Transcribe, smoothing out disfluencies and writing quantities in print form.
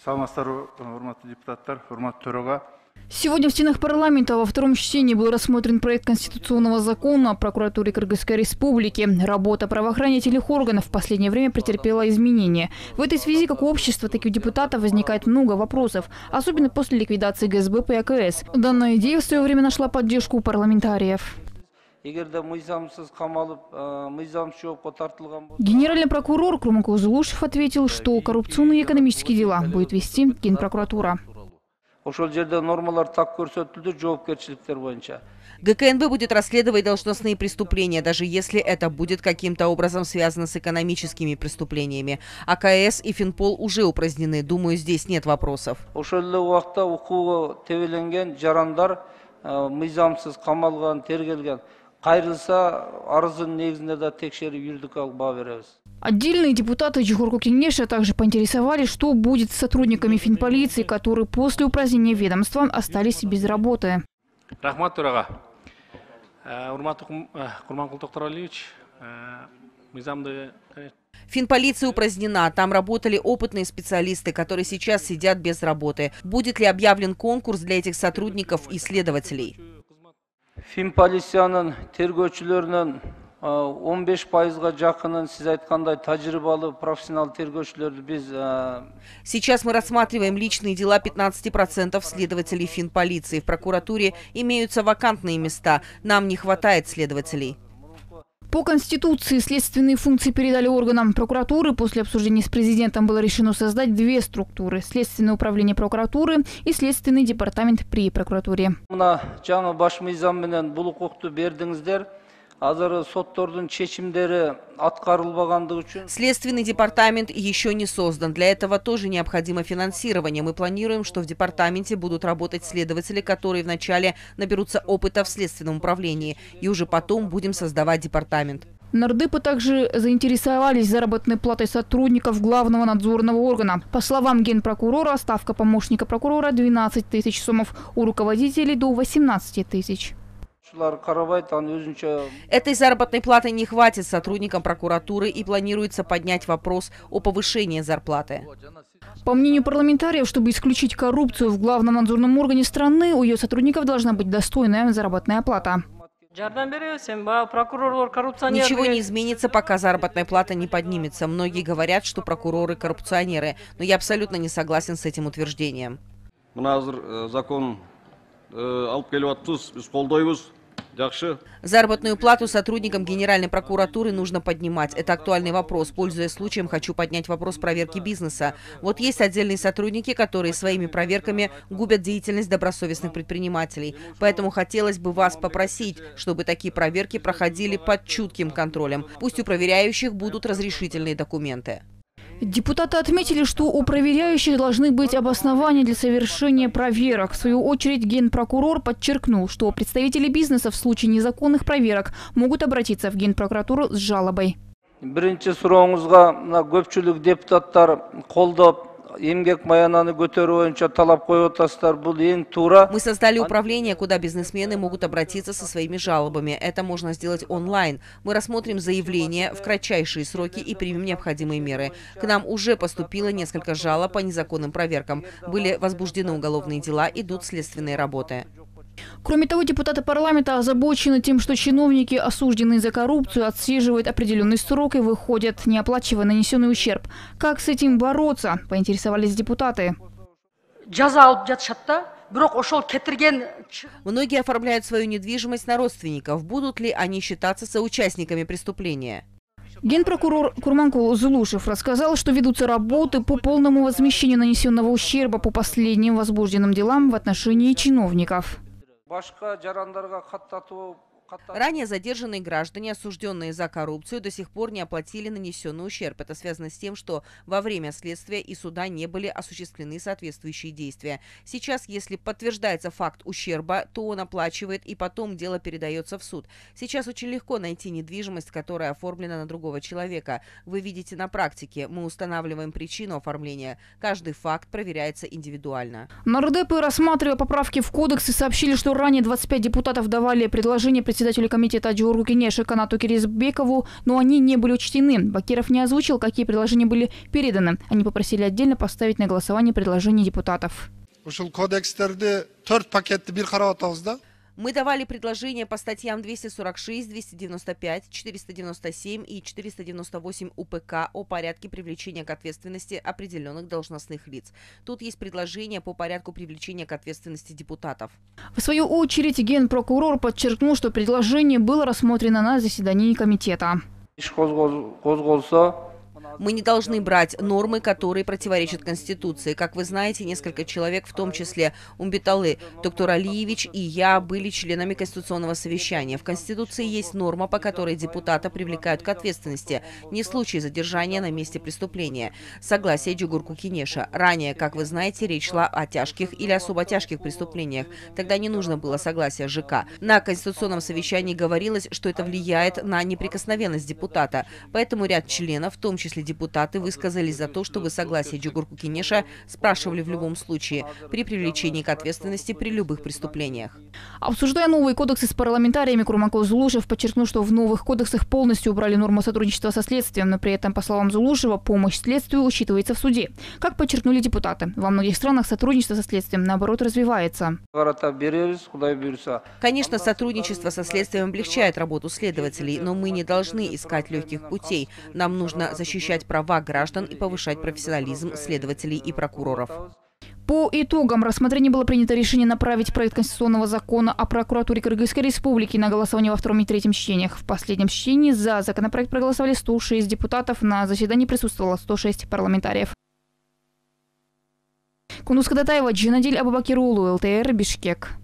Сегодня в стенах парламента во втором чтении был рассмотрен проект конституционного закона о прокуратуре Кыргызской республики. Работа правоохранительных органов в последнее время претерпела изменения. В этой связи как у общества, так и у депутатов возникает много вопросов, особенно после ликвидации ГСБП и АКС. Данная идея в свое время нашла поддержку у парламентариев. Генеральный прокурор Курманкул Зулушев ответил, что коррупционные и экономические дела будет вести Генпрокуратура. ГКНБ будет расследовать должностные преступления, даже если это будет каким-то образом связано с экономическими преступлениями. АКС и Финпол уже упразднены. Думаю, здесь нет вопросов. Отдельные депутаты Чухорку Кенеша также поинтересовались, что будет с сотрудниками финполиции, которые после упразднения ведомства остались без работы. Финполиция упразднена. Там работали опытные специалисты, которые сейчас сидят без работы. Будет ли объявлен конкурс для этих сотрудников и следователей? Финполицияның тергөөчүлөрүнөн 15%-га жакынын сиз айткандай тажрыйбалуу профессионал тергөөчүлөрдү биз. Сейчас мы рассматриваем личные дела 15% следователей финполиции. В прокуратуре имеются вакантные места. Нам не хватает следователей. По Конституции следственные функции передали органам прокуратуры. После обсуждения с президентом было решено создать две структуры – Следственное управление прокуратуры и Следственный департамент при прокуратуре. Следственный департамент еще не создан. Для этого тоже необходимо финансирование. Мы планируем, что в департаменте будут работать следователи, которые вначале наберутся опыта в следственном управлении. И уже потом будем создавать департамент. Нардепы также заинтересовались заработной платой сотрудников главного надзорного органа. По словам генпрокурора, ставка помощника прокурора 12 тысяч сомов, у руководителей до 18 тысяч. Этой заработной платы не хватит сотрудникам прокуратуры и планируется поднять вопрос о повышении зарплаты. По мнению парламентариев, чтобы исключить коррупцию в главном надзорном органе страны, у ее сотрудников должна быть достойная заработная плата. Ничего не изменится, пока заработная плата не поднимется. Многие говорят, что прокуроры коррупционеры, но я абсолютно не согласен с этим утверждением. Заработную плату сотрудникам Генеральной прокуратуры нужно поднимать. Это актуальный вопрос. Пользуясь случаем, хочу поднять вопрос проверки бизнеса. Вот есть отдельные сотрудники, которые своими проверками губят деятельность добросовестных предпринимателей. Поэтому хотелось бы вас попросить, чтобы такие проверки проходили под чутким контролем. Пусть у проверяющих будут разрешительные документы. Депутаты отметили, что у проверяющих должны быть обоснования для совершения проверок. В свою очередь генпрокурор подчеркнул, что представители бизнеса в случае незаконных проверок могут обратиться в Генпрокуратуру с жалобой. Мы создали управление, куда бизнесмены могут обратиться со своими жалобами. Это можно сделать онлайн. Мы рассмотрим заявления в кратчайшие сроки и примем необходимые меры. К нам уже поступило несколько жалоб по незаконным проверкам. Были возбуждены уголовные дела, идут следственные работы. Кроме того, депутаты парламента озабочены тем, что чиновники, осужденные за коррупцию, отсиживают определенный срок и выходят, не оплачивая нанесенный ущерб. Как с этим бороться, поинтересовались депутаты. Многие оформляют свою недвижимость на родственников. Будут ли они считаться соучастниками преступления? Генпрокурор Курманкул Зулушев рассказал, что ведутся работы по полному возмещению нанесенного ущерба по последним возбужденным делам в отношении чиновников. Ранее задержанные граждане, осужденные за коррупцию, до сих пор не оплатили нанесенный ущерб. Это связано с тем, что во время следствия и суда не были осуществлены соответствующие действия. Сейчас, если подтверждается факт ущерба, то он оплачивает, и потом дело передается в суд. Сейчас очень легко найти недвижимость, которая оформлена на другого человека. Вы видите на практике, мы устанавливаем причину оформления. Каждый факт проверяется индивидуально. Нардепы, рассматривая поправки в кодекс, сообщили, что ранее 25 депутатов давали предложение председателю комитета Джургу Кенеша Канату Киризбекову, но они не были учтены. Бакиров не озвучил, какие предложения были переданы. Они попросили отдельно поставить на голосование предложения депутатов. Мы давали предложения по статьям 246, 295, 497 и 498 УПК о порядке привлечения к ответственности определенных должностных лиц. Тут есть предложение по порядку привлечения к ответственности депутатов. В свою очередь, генпрокурор подчеркнул, что предложение было рассмотрено на заседании комитета. Мы не должны брать нормы, которые противоречат Конституции. Как вы знаете, несколько человек, в том числе Умбеталы, доктор Алиевич и я, были членами Конституционного совещания. В Конституции есть норма, по которой депутата привлекают к ответственности не в случае задержания на месте преступления. Согласие Джугурку Кенеша. Ранее, как вы знаете, речь шла о тяжких или особо тяжких преступлениях. Тогда не нужно было согласия ЖК. На Конституционном совещании говорилось, что это влияет на неприкосновенность депутата. Поэтому ряд членов, в том числе депутаты, высказались за то, чтобы согласие Джугурку Кенеша спрашивали в любом случае при привлечении к ответственности при любых преступлениях. Обсуждая новые кодексы с парламентариями, Курманкул Зулушев подчеркнул, что в новых кодексах полностью убрали норму сотрудничества со следствием, но при этом, по словам Зулушева, помощь следствию учитывается в суде. Как подчеркнули депутаты, во многих странах сотрудничество со следствием, наоборот, развивается. Конечно, сотрудничество со следствием облегчает работу следователей, но мы не должны искать легких путей. Нам нужно защищать права граждан и повышать профессионализм следователей и прокуроров. По итогам рассмотрения было принято решение направить проект конституционного закона о прокуратуре Кыргызской республики на голосование во втором и третьем чтениях. В последнем чтении за законопроект проголосовали 106 депутатов, на заседании присутствовало 106 парламентариев. Кунус Кадатаева, Джинадиль Абубакирулу, ЛТР, Бишкек.